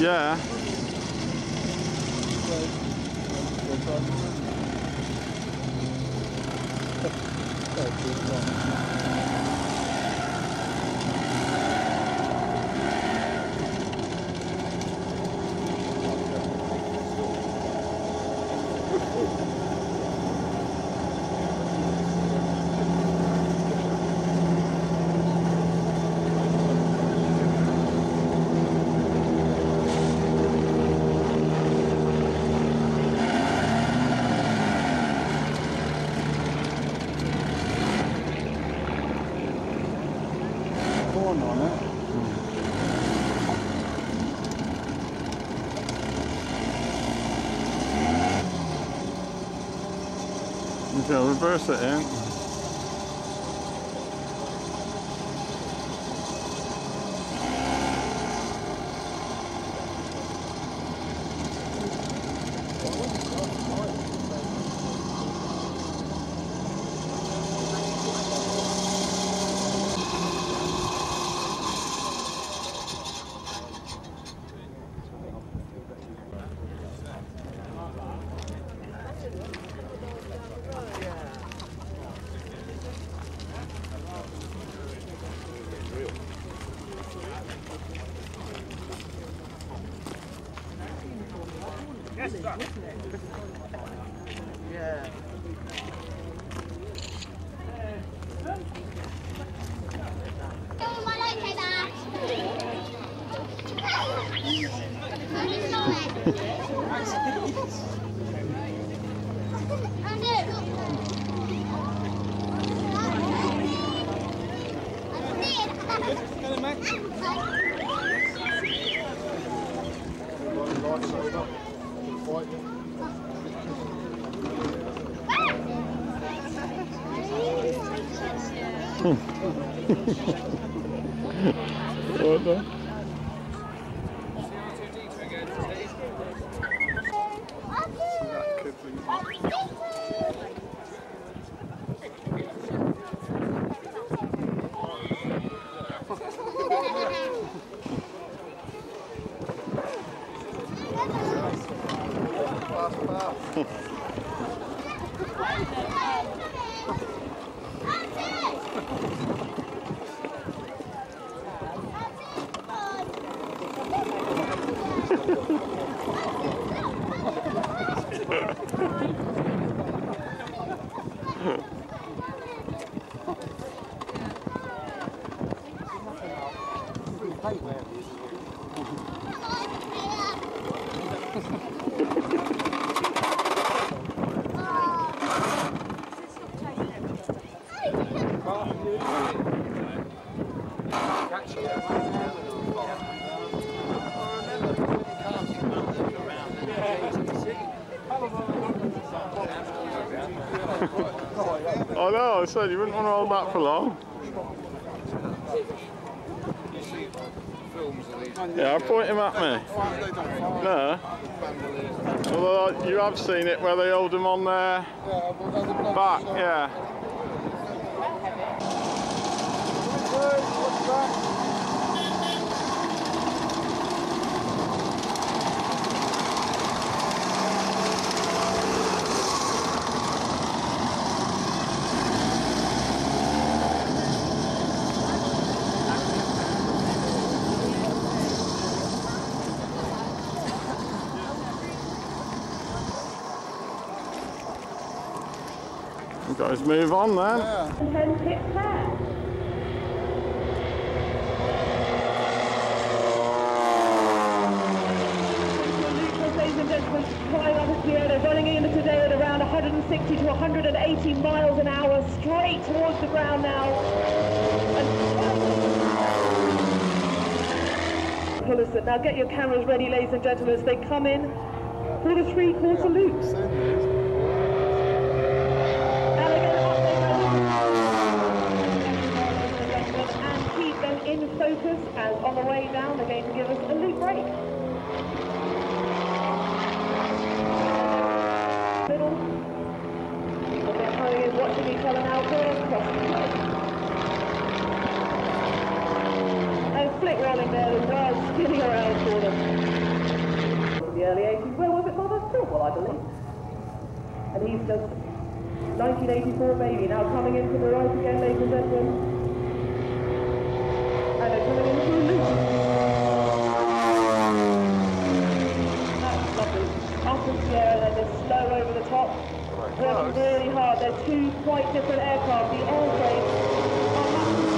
Yeah. On it. Okay, reverse it in. Yeah. What the? Oh no, I said you wouldn't want to hold that for long. Yeah, point him at me. No. Although you have seen it where they hold them on their back, yeah. You guys move on then. Ladies and gentlemen, flying up into the air, they're running into today at around 160 to 180 miles an hour, straight towards the ground now. Now get your cameras ready, ladies and gentlemen, as they come in for the three-quarter loops. In focus, as on the way down they're going to give us a loop break. Middle. They're coming in, watching each other now, going across the plate. And flick rolling there, the world spinning around for them. I believe. And he's just 1984 baby, now coming in to the right again, ladies and gentlemen. And they're coming into a loop. That's lovely. Up into the air and then just slow over the top. Working really hard. They're two quite different aircraft. The airframes are massive.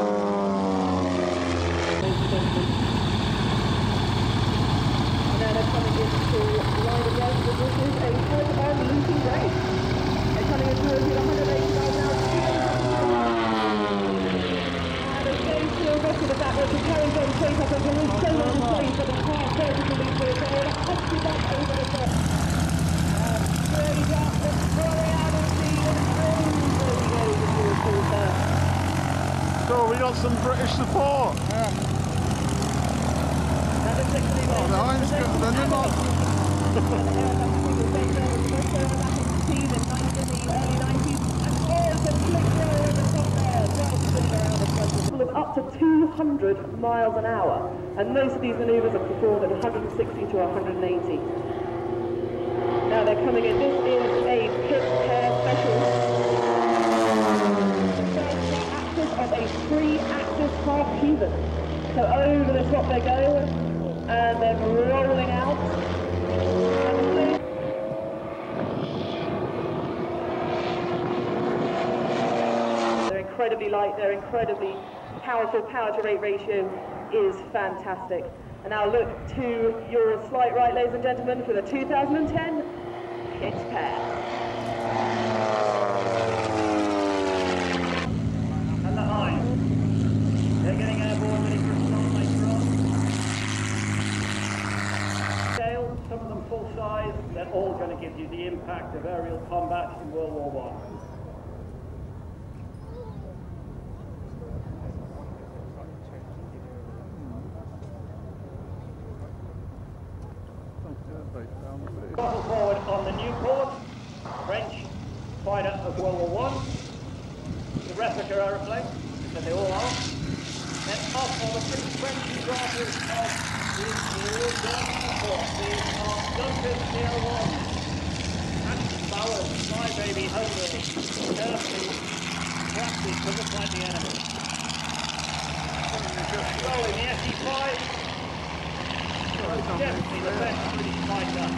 Ladies and gentlemen. And now they're coming into line again. This is a head-on looping race. They're coming into it with 180 miles an hour. And it's getting to a record of that, which is carries on straight up until it's so long to say, but the car vertically through it. They're 100 back over the top. Straight up, just rolling out of speed, and over he goes into a full turn. So we got some British support. Yeah. Oh, the Heinz couldn't have done up to 200 miles an hour, and most of these manoeuvres are performed at 160 to 180. Now they're coming in. This is a pit pair special. The first axis of a 3-axis half Cuban. So over the top they go, and then rolling out. They're incredibly light, they're incredibly powerful. Power to rate ratio is fantastic. And now look to your slight right, ladies and gentlemen, for the 2010 Pit Pair. And the Heinz. They're getting airborne ready for a start later on. Scale, some of them full size, they're all going to give you the impact of aerial combat in World War I. Throttle forward on the Newport, French fighter of World War I. The replica aeroplane, that they all are. Then up on the French examples of the Imperial German Newport. These are Duncan CL1, and Bowers, My Baby Homely, carefully crafted to look like the enemy. Rolling the SE-5. Definitely the best British fighter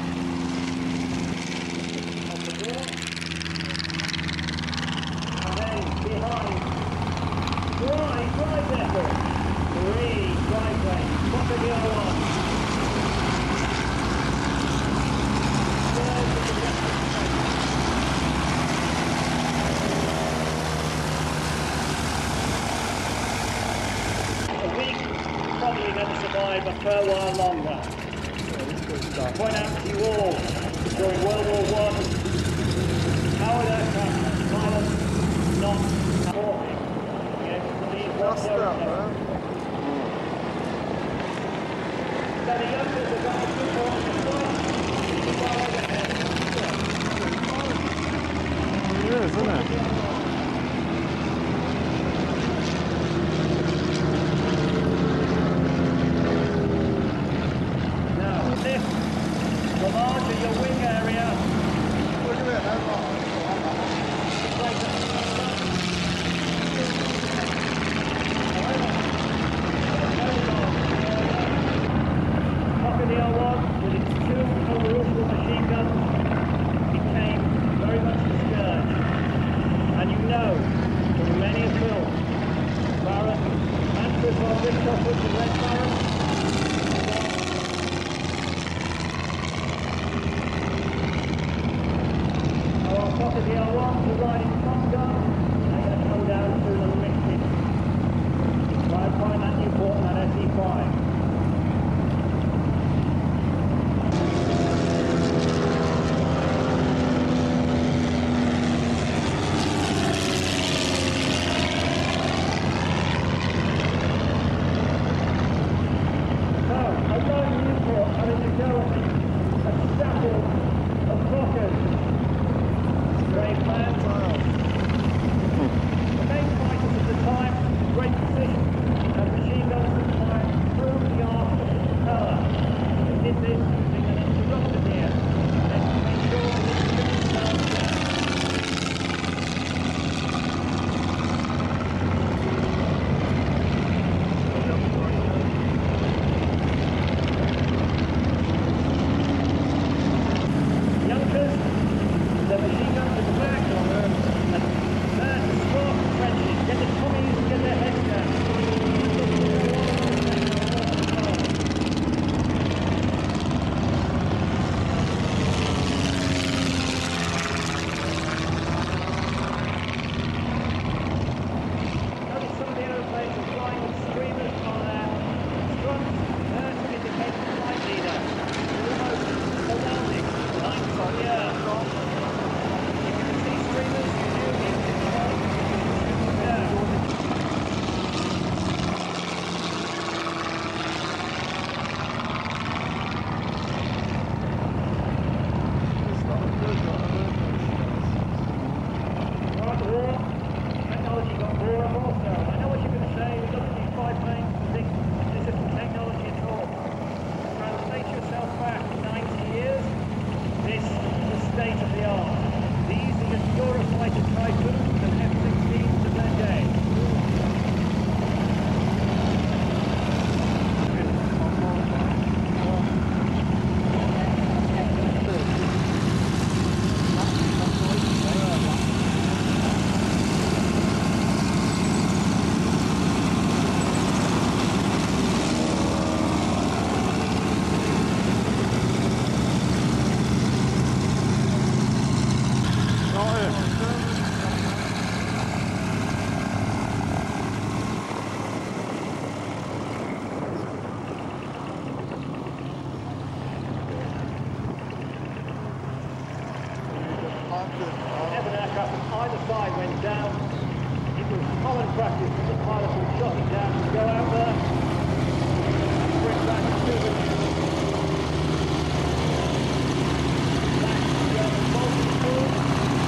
of the war. And then behind, drive vessel, 3 driveways, what are the other ones? A week, probably going to survive a fair while longer. Point out to you all, during World War I, powered aircraft are silent, not supporting. Yes, these ones are so the youngsters have got the Newport on the side, well overhead. It is, isn't it? The larger your wing area, Look at it, Top of the L1 with its 2 overruleful machine guns became very much a scourge. And you know from many a film, Baron, Manfred von Richthofen, the Red Baron, top of the L1 to ride in front gun, and then come down through the lifted. Try and find that Newport and that SE-5. So, a lone Newport having to go at a staffel of rockers. Great man. are you? Seven aircraft on either side went down. It was common practice that the pilots would shot it down and go out there and bring back to the molten pool.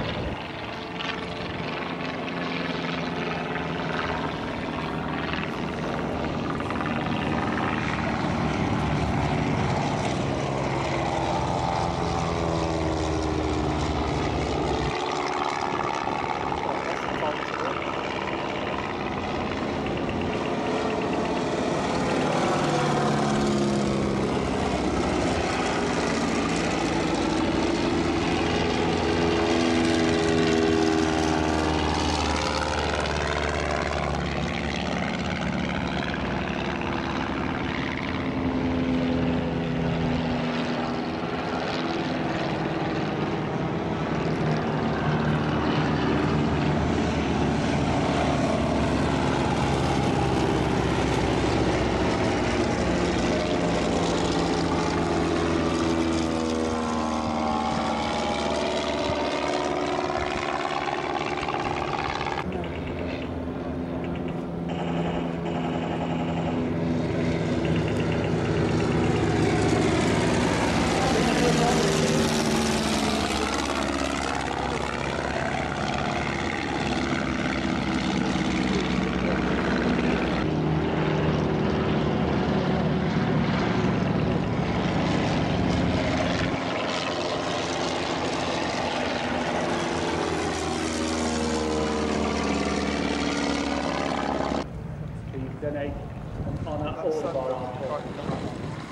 Donate and honour all of our armed forces.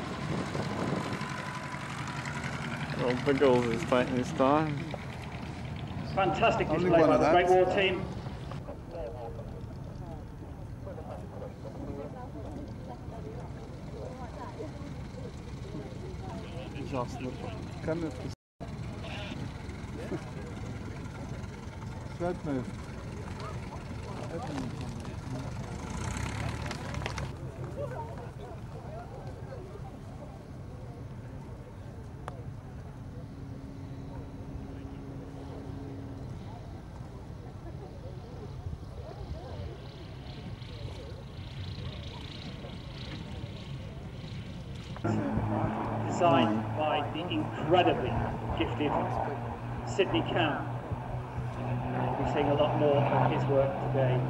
Well, Biggles is taking his time. Fantastic Only display one by of the that. Great War team. Kan het? Zet me. Designed by the incredibly gifted Sidney Camp. We'll be seeing a lot more of his work today.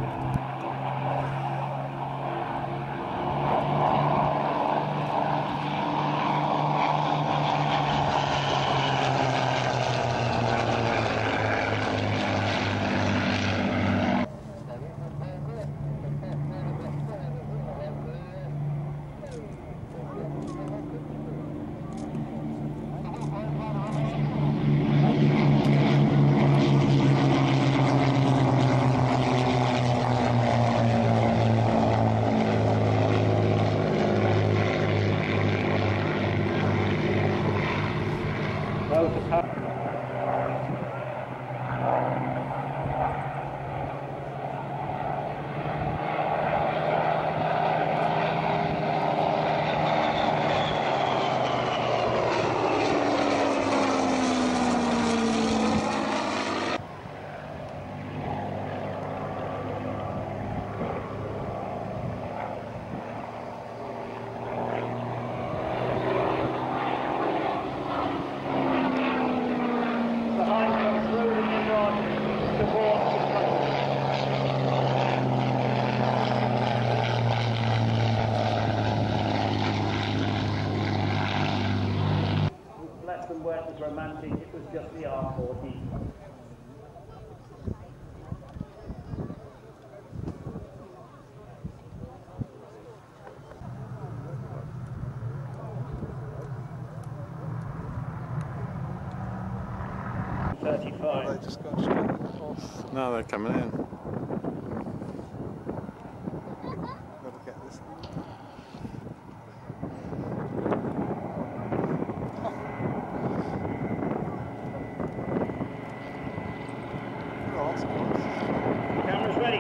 It was romantic, it was just the R40. They just got straight across. No, they're coming in. Gotta get this. Cameras ready.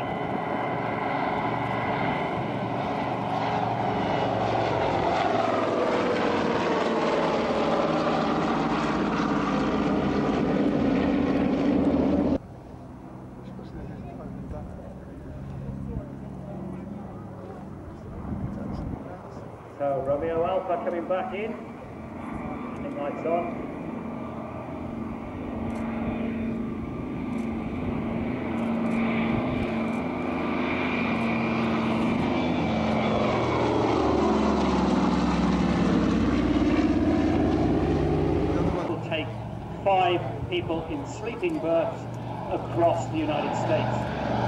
So Romeo Alpha coming back in. Landing lights on. Take 5 people in sleeping berths across the United States.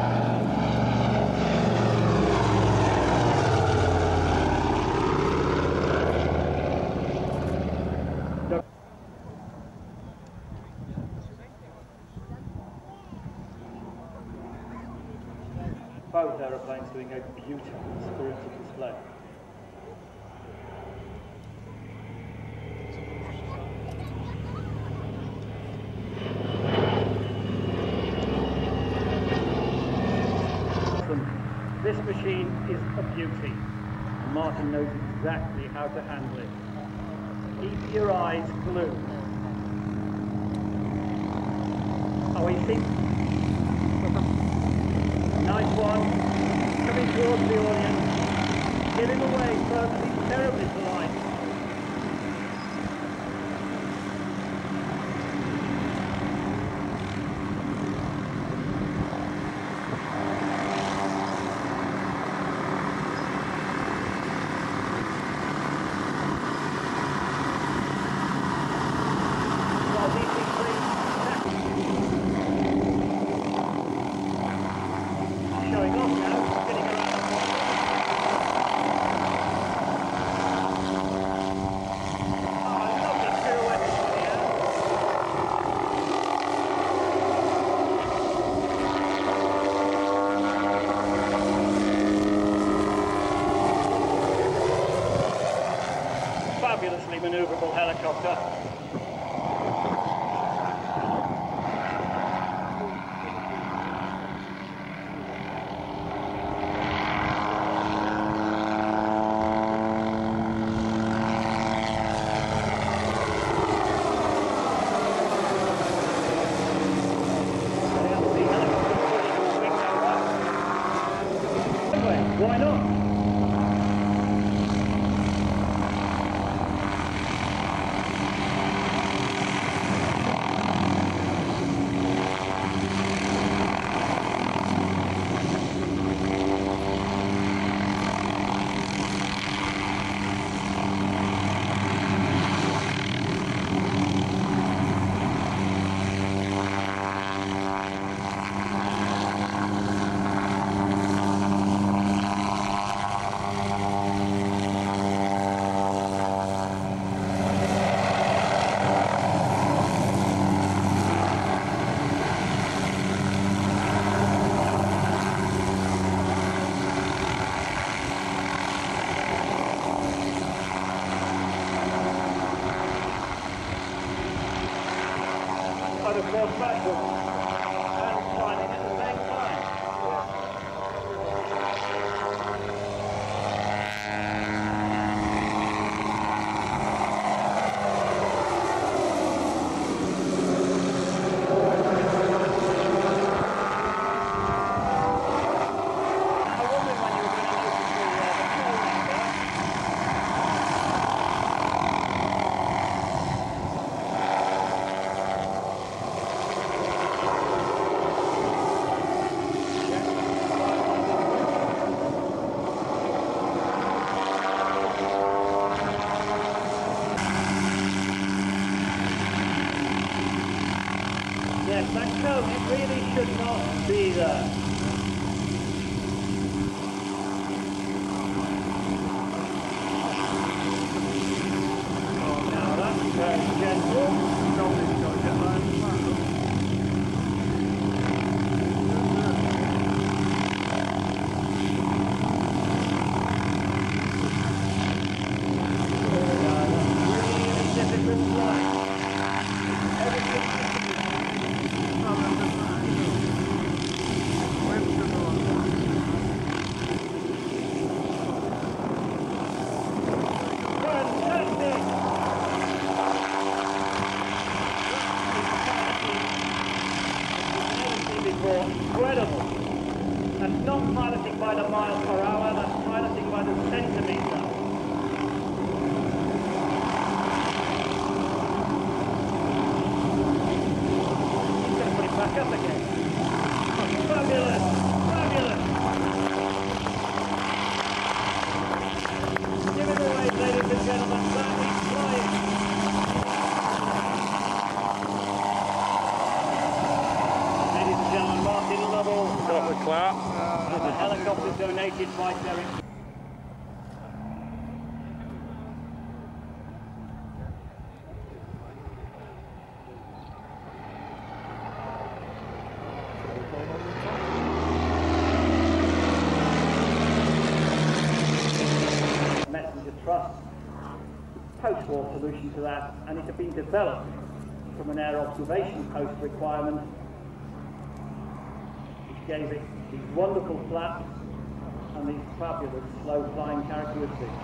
Both aeroplanes doing a beautiful spirited display. This machine is a beauty, and Martin knows exactly how to handle it. Keep your eyes glued. Oh, he thinks. Nice one. Coming towards the audience. Get him away, folks. He's terribly polite. Showing off now, spinning around. Oh, lovely pirouette in the air. Fabulously manoeuvrable helicopter. Why not? Of course, backwards and climbing at the same time. I wondered when you were going to notice the control number. Yes, that cone, it really should not be there. Now that's very gentle. Really difficult flight. Everything for incredible. That's not piloting by the mile per hour, that's piloting by the centimetre. He's going to put it back up again. Fabulous! Fabulous! Give it away, ladies and gentlemen. That is flying. Ladies and gentlemen, Martin Lovell. Got the clap. And the helicopter donated by Derek. Messenger Trust, post-war solution to that, and it had been developed from an air observation post requirement, which gave it these wonderful flaps and these fabulous slow flying characteristics.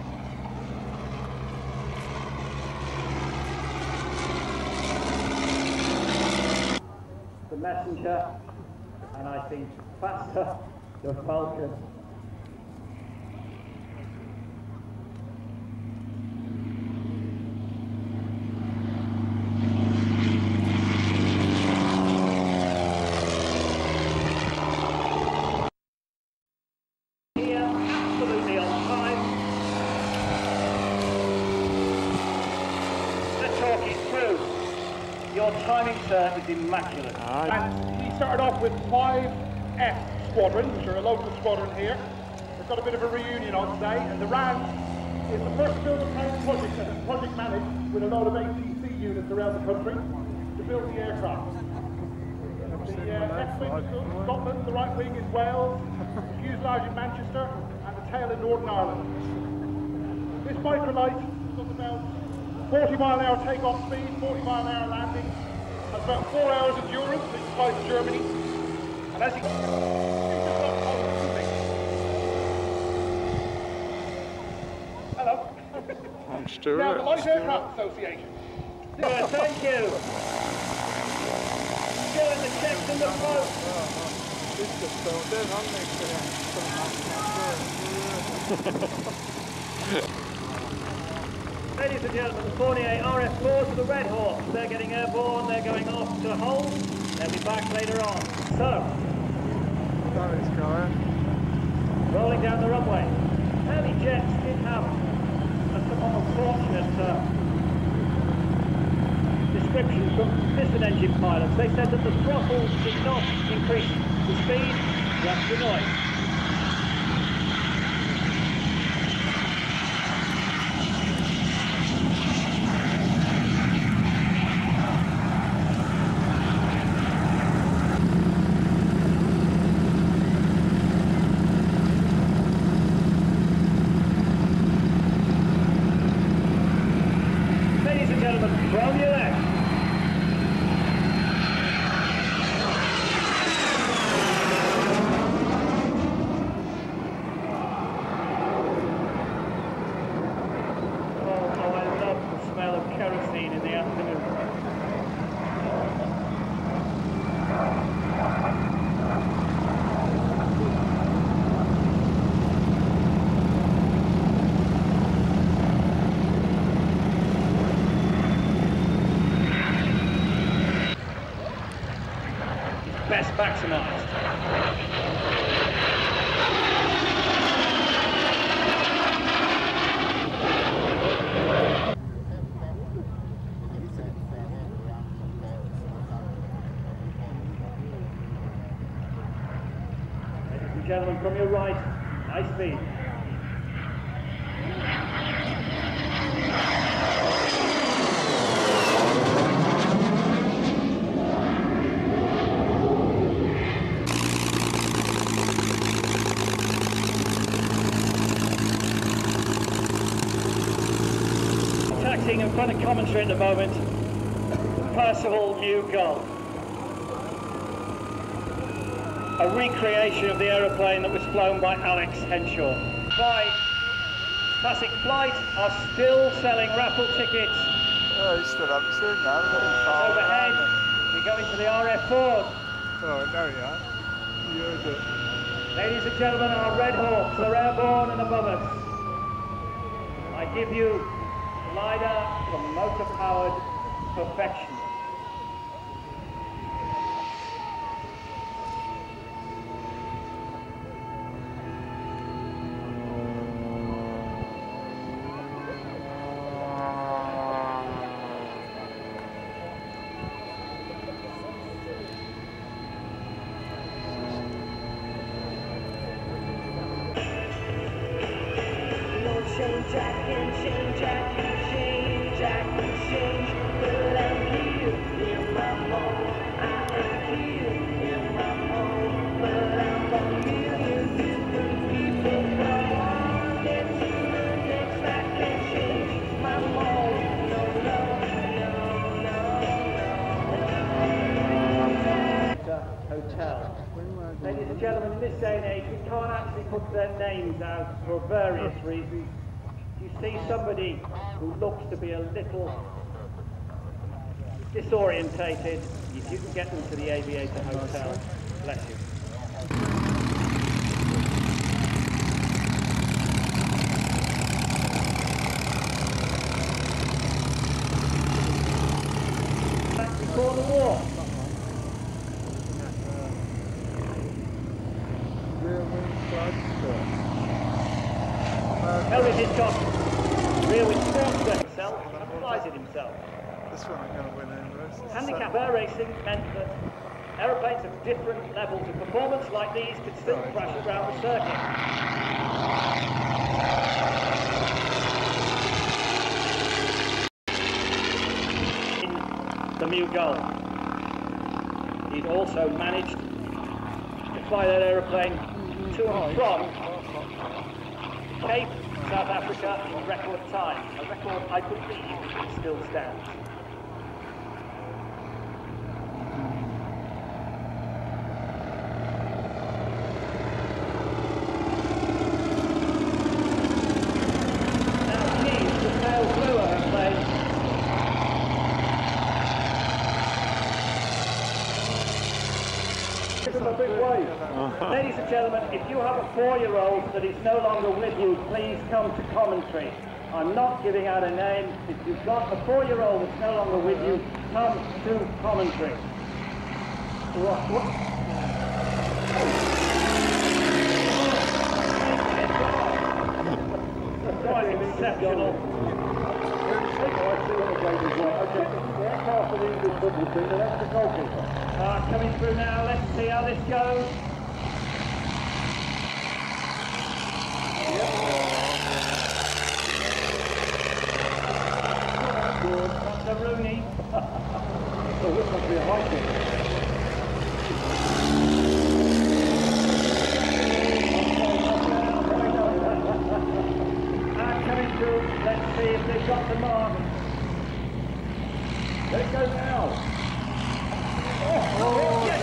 The Messenger, and I think faster, the Falcon. Absolutely on time. Let's talk it through. Your timing, sir, is immaculate. And he started off with 5F Squadron, which are a local squadron here. They've got a bit of a reunion on today, and the RAN is the first build-a-plane project that is project managed with a load of ATC units around the country to build the aircraft. The left wing is Scotland, the right wing is Wales, the fuselage in Manchester, and the tail in Northern Ireland. This microlight does about 40-mile-an-hour takeoff speed, 40-mile-an-hour landing, has about 4 hours endurance, so you can fly to Germany. And as you can see, hello. I'm Stuart. Now, the Light Aircraft Association. Good, thank you. Doing the checks in the boat. Ladies and gentlemen, the Fournier RF4s to the Red Hawks. They're getting airborne, they're going off to Hull. They'll be back later on. So, rolling down the runway. Early jets did have a somewhat unfortunate description from piston engine pilots. They said that the throttles did not increase the speed, just the noise. Ladies and gentlemen, from your left. Kerosene in the afternoon. Best maximised. Gentlemen, from your right, nice speed. Taxiing in front of commentary at the moment, Percival New Gull. A recreation of the aeroplane that was flown by Alex Henshaw. By Classic Flight are still selling raffle tickets. Oh, he's still up soon now. Overhead, we go into the RF4. Oh, there you are. You heard it. Ladies and gentlemen, our Red Hawks are airborne and above us. I give you glider from motor-powered perfection. Hotel. Ladies and gentlemen, in this day and age, we can't actually put their names out for various reasons. If you see somebody who looks to be a little disorientated, if you can get them to the Aviator Hotel, bless you. Back before the war. Elvis Hitchcock, rear with Sportster himself, and flies it himself. This one I'm going to win anyway. Handicap air racing meant that aeroplanes of different levels of performance like these could still crash around the circuit. In the Mu Gull, he'd also managed to fly that aeroplane to and from Cape, South Africa in record time. A record I believe still stands. Now he's the pale blue airplane. Give him a big wave. Ladies and gentlemen, if you have a 4-year-old that is no longer with you, please come to commentary. I'm not giving out a name. If you've got a 4-year-old that's no longer with you, come to commentary. What? Quite exceptional. Coming through now, let's see how this goes. That's a Rooney. So this must be a high kick. Coming through, let's see if they've got the mark. There it goes now. Yes.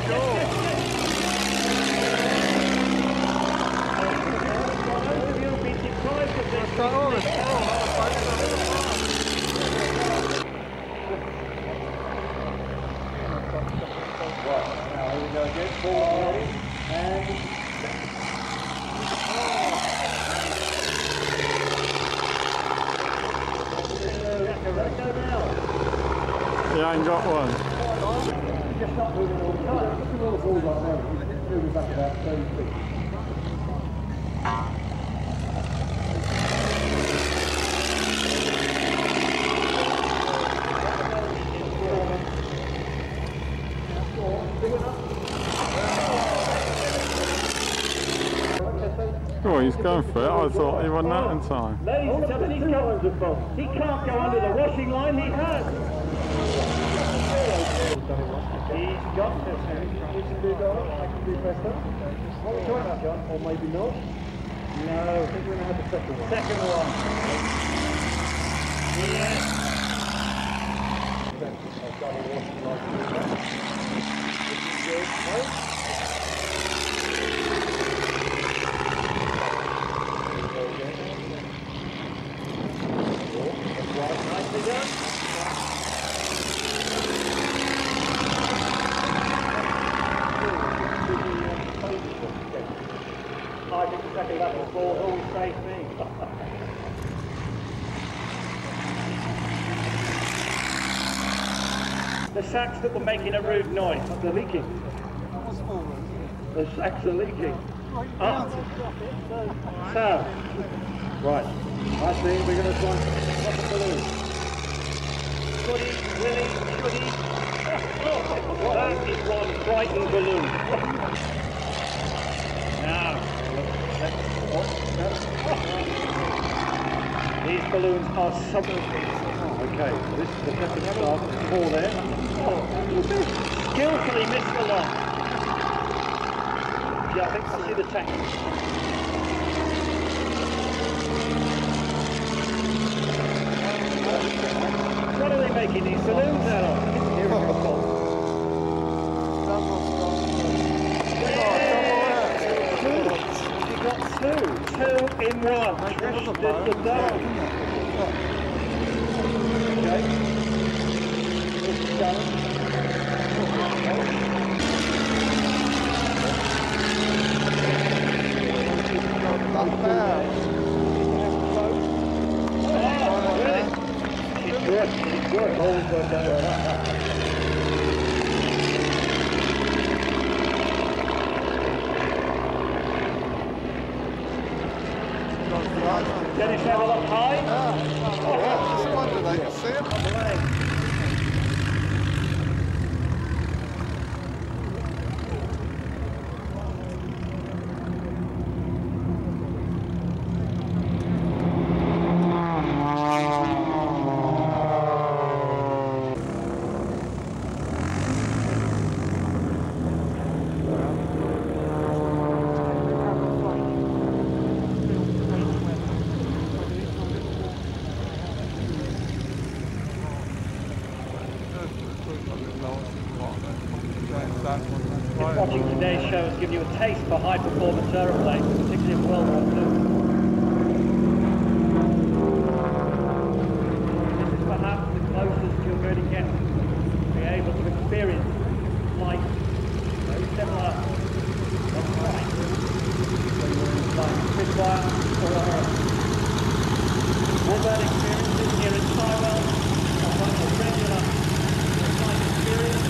Those of you who've been deprived of this. Now here we go again, forward ready, and You ain't got one. just not moving all the time. Look at all the balls right now. He's moving back about 30 feet. Oh, he's going for it. I thought he wasn't out in time. Ladies and gentlemen, he can't go under the washing line. He has. He's got this. I can do better. What are you talking about, John? Or maybe not? No. I think we're going to have the second one. Second one. Yes. I've got a washing line. This is good. Nicely done. careful, that will fall, always save me. The sacks that were making a rude noise, they're leaking. The sacks are leaking. Up. So, right, I think we're going to try and pop the balloon. Should he, will he, should he? Oh, that is one frightened balloon. Now, these balloons are okay, this is the second start, four there. Skillfully missed the lock. Yeah, I think I see the tank. What are they making these balloons out of? Here we go. You got two in one. Trish did the double. Okay. This is done. Good. Hold for Dennis have a look high? Yeah, just wondered, I can see it. Watching today's show has given you a taste for high-performance aeroplanes, particularly in World War II. This is perhaps the closest you're going to get to be able to experience flight very similar, not quite, when you're in flight Spitfire or a Warbird experiences here in Tyrwell are one of the regular flight experience.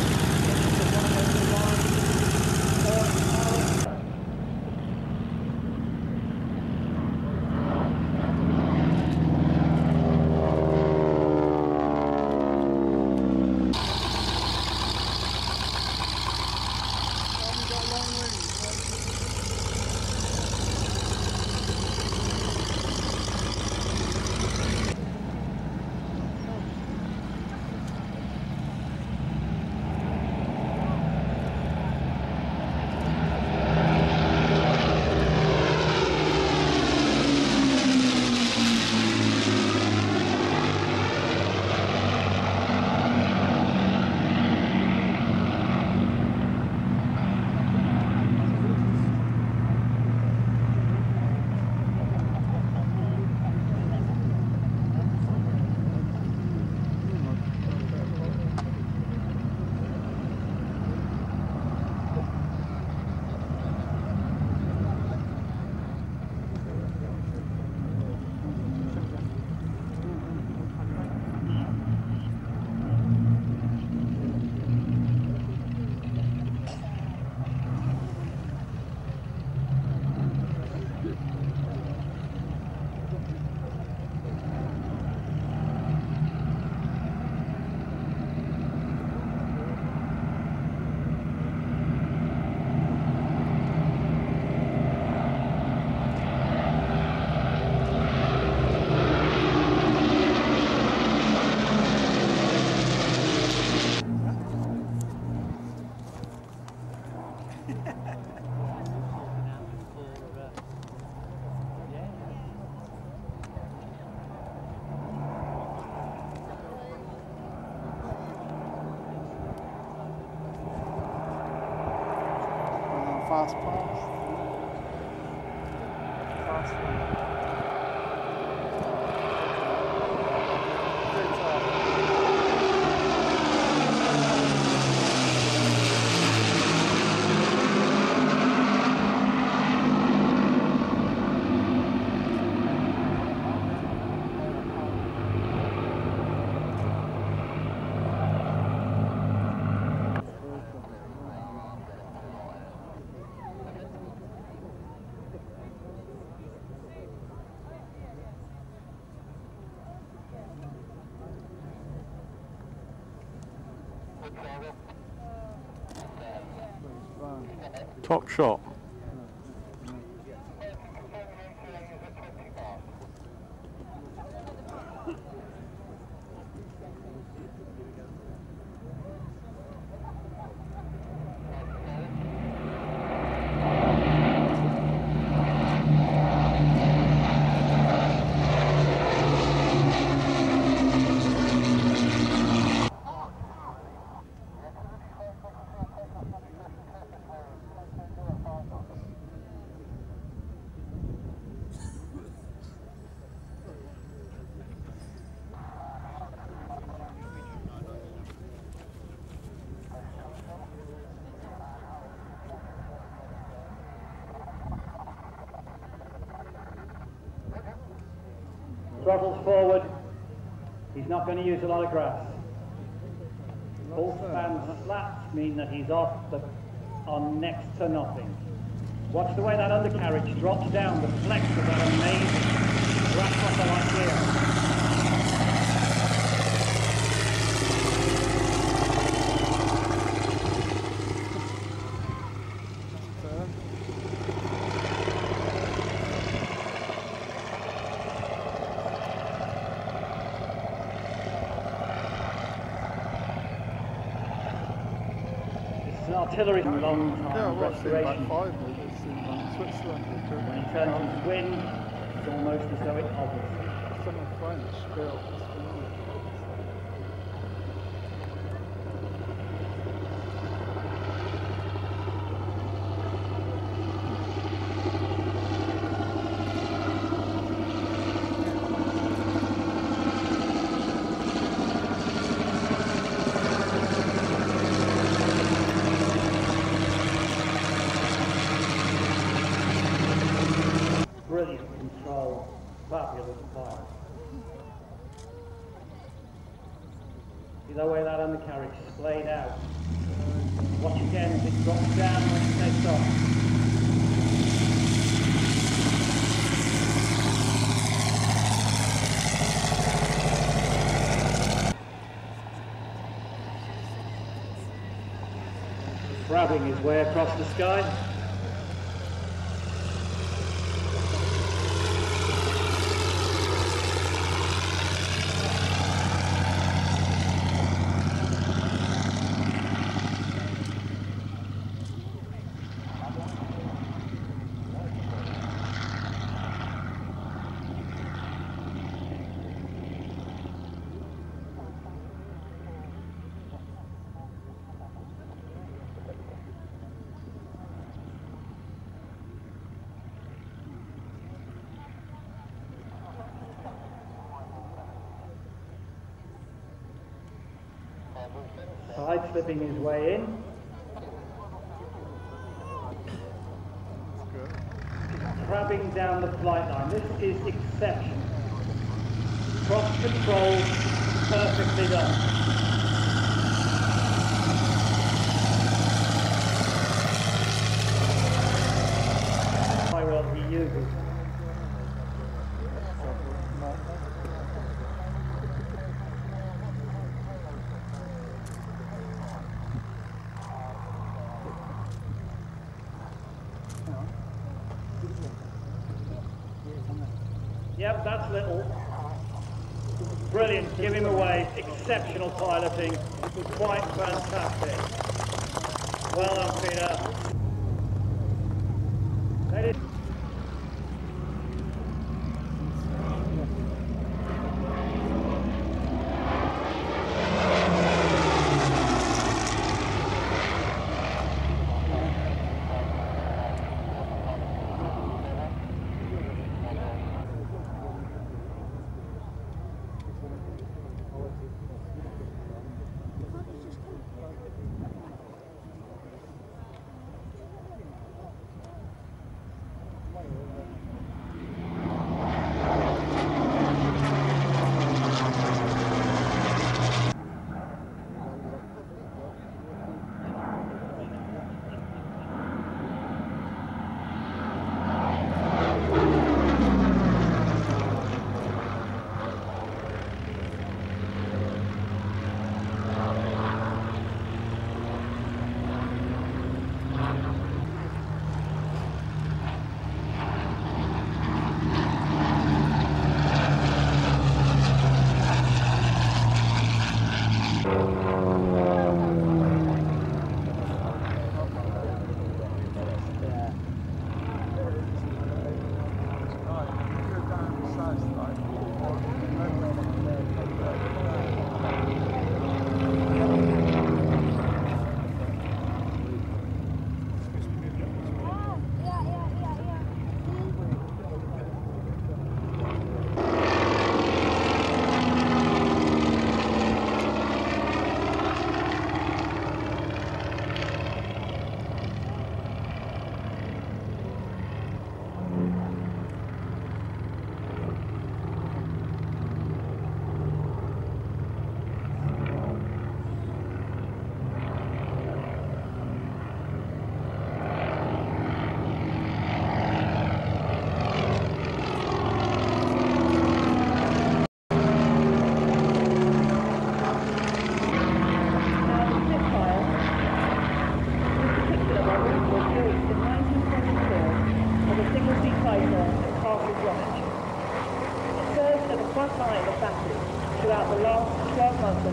Fast pass. Fast pass. Top shot. Throttles forward. He's not going to use a lot of grass. Full span flaps mean that he's off on next to nothing. Watch the way that undercarriage drops down, the flex of that amazing grasshopper like here. Artillery long time restoration. When he turns into wind, it's almost as though it hovers. Some of French built. Brilliant control, fabulous pilot. See the way that undercarriage splayed out. Watch again as it drops down when it takes off. Crabbing his way across the sky. Side slipping his way in. Crabbing down the flight line. This is exceptional. Cross control, perfectly done. Spiral he uses. Yep, that's little. Brilliant, give him away. Exceptional piloting. Quite fantastic. Well done, Peter. Ladies.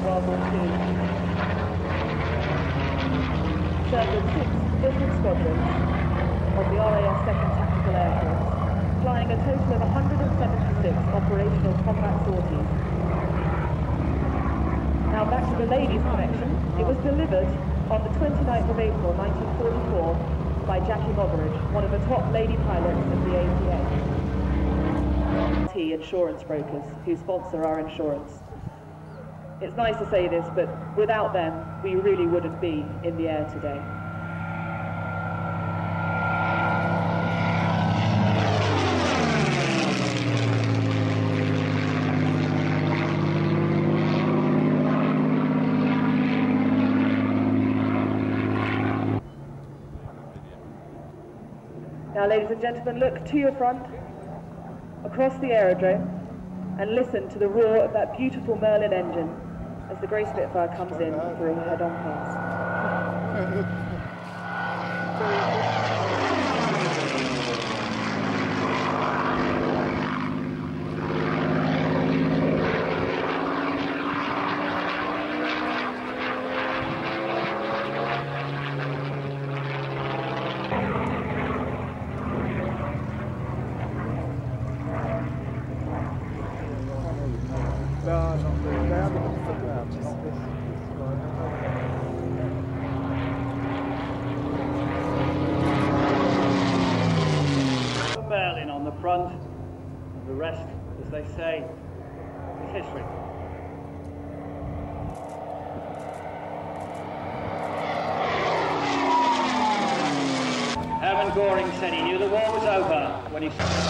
World War II. Circa 6 different squadrons of the RAF 2nd Tactical Air Force, flying a total of 176 operational combat sorties. Now back to the ladies' connection. It was delivered on the 29th of April 1944 by Jackie Moggridge, one of the top lady pilots of the APA. Insurance brokers who sponsor our insurance. It's nice to say this, but without them, we really wouldn't be in the air today. Now, ladies and gentlemen, look to your front, across the aerodrome, and listen to the roar of that beautiful Merlin engine as the Grey Spitfire comes in for a head-on pass. Merlin on the front, and the rest, as they say, is history. Hermann Göring said he knew the war was over when he...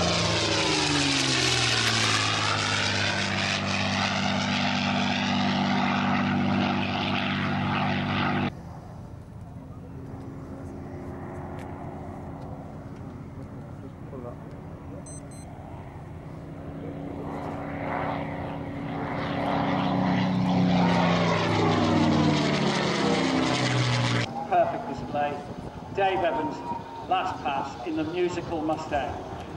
Perfect display. Dave Evans, last pass in the musical Mustang.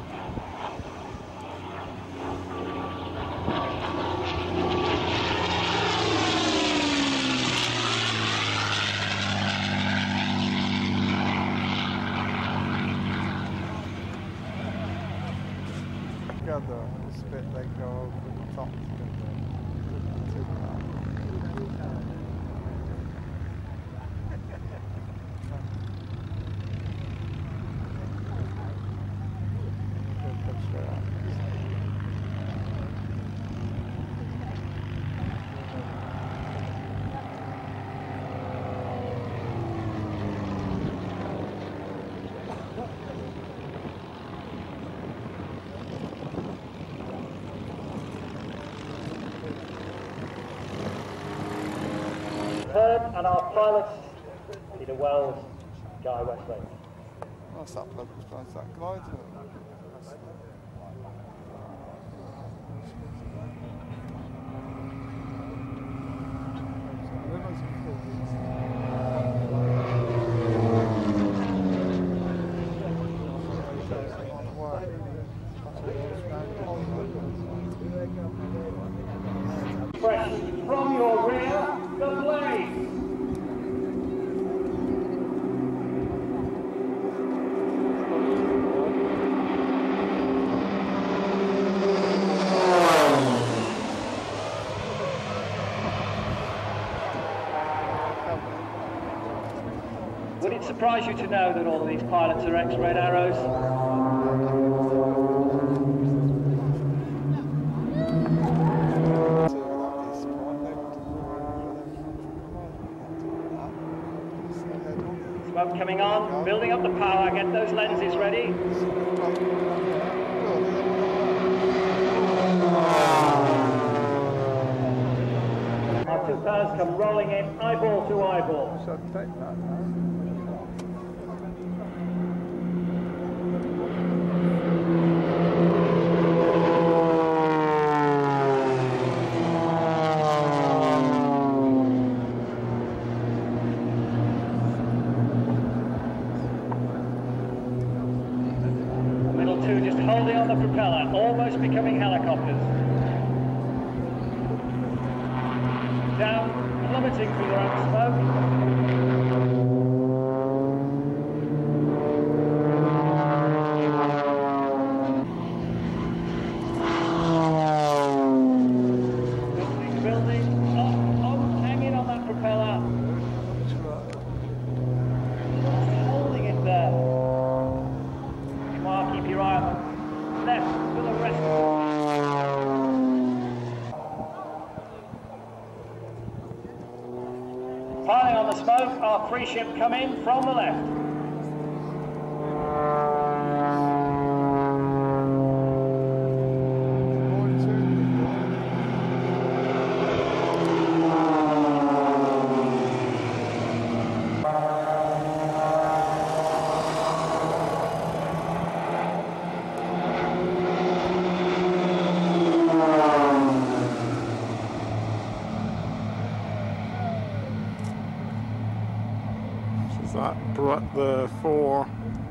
Together, the spit they go over the top. And our pilots, Peter Wells, Guy Westlake. What's that bloke who's trying to glide? Fresh from your rear, the Blaze. Would it surprise you to know that all of these pilots are ex-Red Arrows? Smoke coming on, building up the power, get those lenses ready. Our two cars come rolling in, eyeball to eyeball. Should take that now. Holding on the propeller, almost becoming helicopters. down, plummeting through their own smoke. Piling on the smoke, our free ship come in from the left. That brought the 4.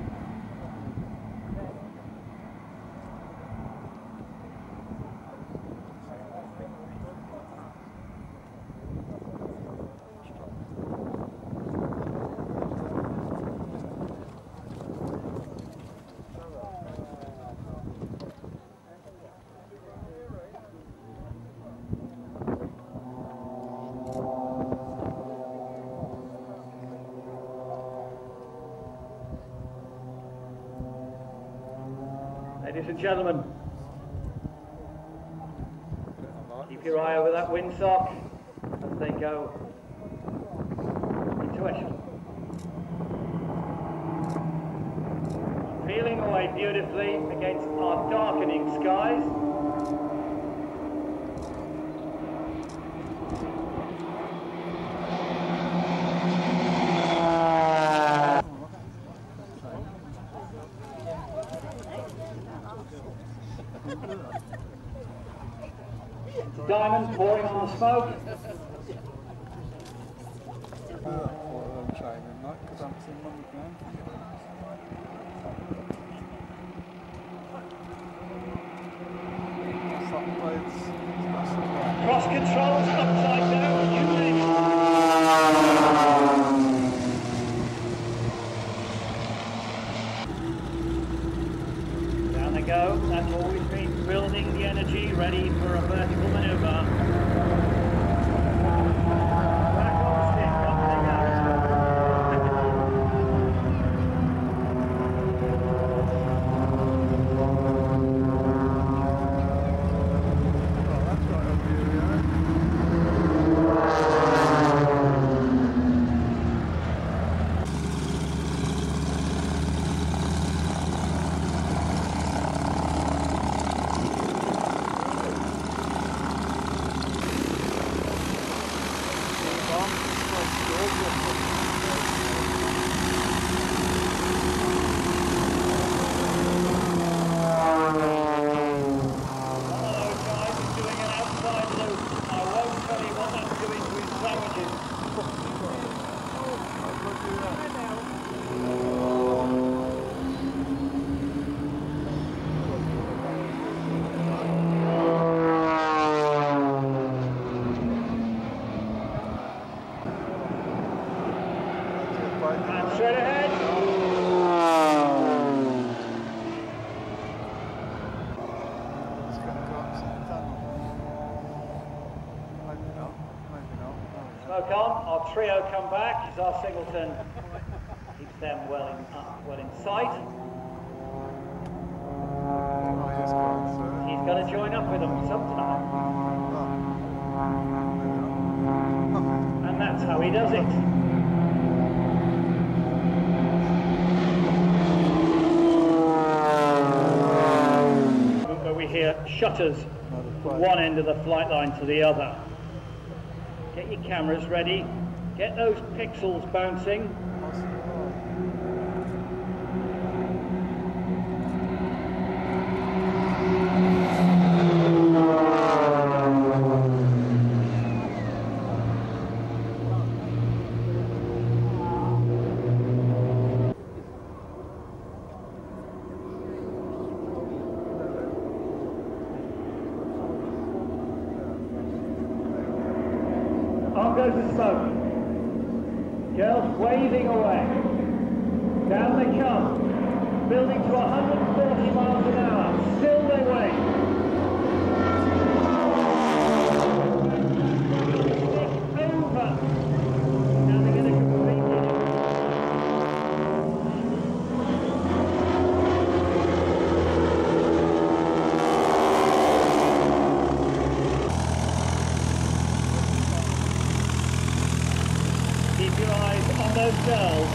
Ladies and gentlemen, keep your eye over that windsock as they go into echelon. Feeling away beautifully against our darkening skies. Diamond pouring on the smoke. Cross controls upside down. You name it. Down they go. That's always been building the energy, ready for a vertical manoeuvre. Back on the stick, up they go. And straight ahead. Smoke on, our trio come back as our Singleton keeps them well in sight. He's going to join up with them sometime. And that's how he does it. We hear shutters from one end of the flight line to the other. Get your cameras ready, get those pixels bouncing. building to 140 miles an hour. Still they wait. Over. Now they're going to complete it. Keep your eyes on those girls.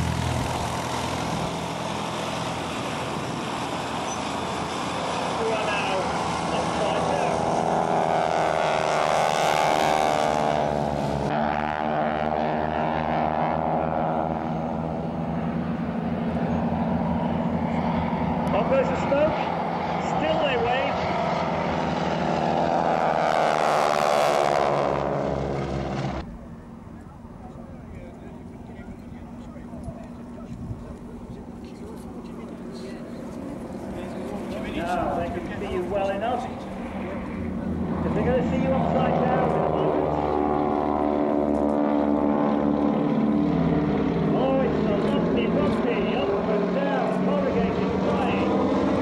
We are now upside down. Up goes the smoke. Still they wave. Now they can see you well enough. If they're going to see you upside down in a moment. Oh, it's a lofty, lofty, up and down, corrugated flying.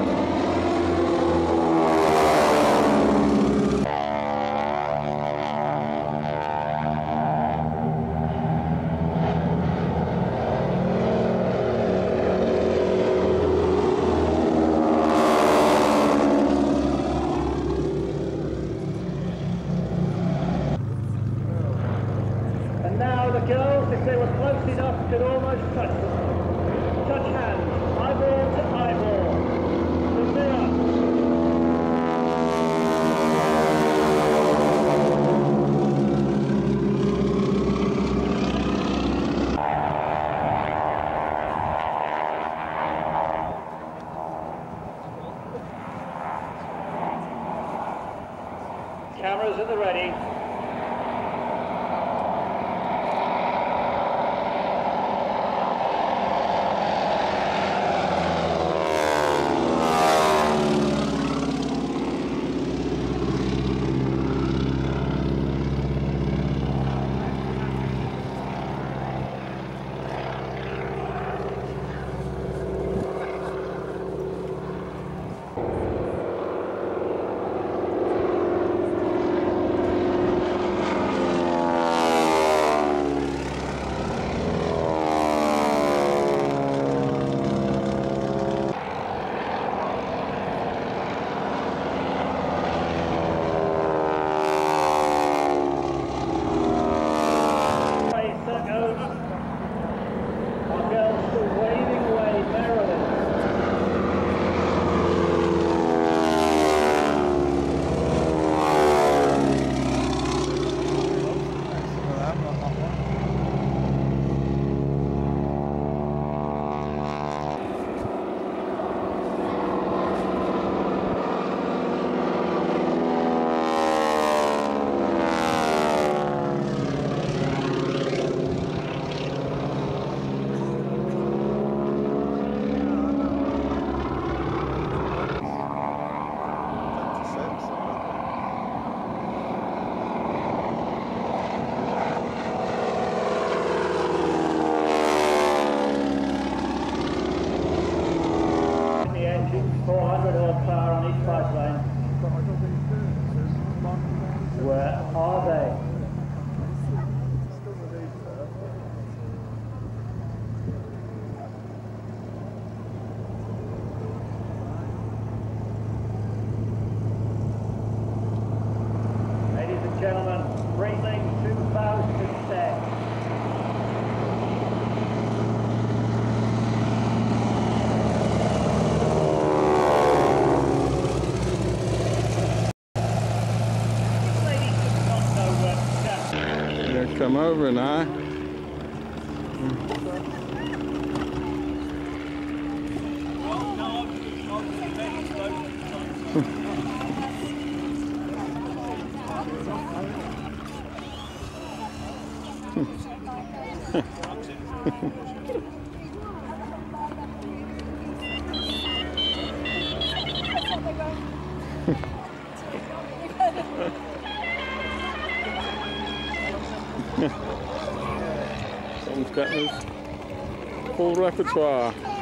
And now the girls, if they were close enough, could almost touch them. Touch hands, eyeball to eyeball. The mirror. Cameras at the ready. Our girls still waving away merrily. The engine, 400 horsepower on each pipeline. Where are they? Ladies and gentlemen, Breitling 2006. Come over now. Someone's got his full repertoire.